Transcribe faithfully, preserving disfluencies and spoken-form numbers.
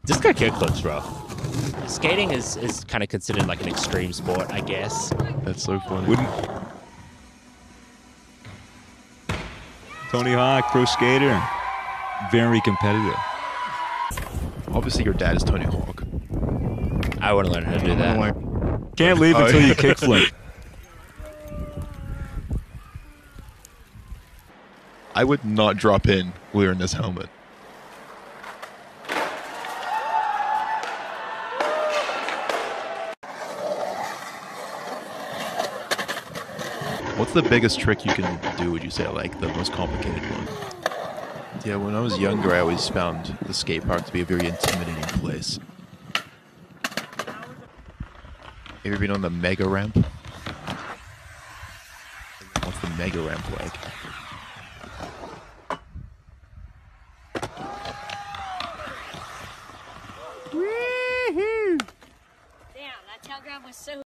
Just go kickflips, bro. Skating is, is kind of considered like an extreme sport, I guess. That's so funny. Wouldn't... Tony Hawk, pro skater. Very competitive. Obviously, your dad is Tony Hawk. I want to learn how to do that. Can't leave until you kickflip. I would not drop in wearing this helmet. What's the biggest trick you can do, would you say, like the most complicated one? Yeah, when I was younger, I always found the skate park to be a very intimidating place. Ever been on the mega ramp? What's the mega ramp like? Damn, that tail grab was so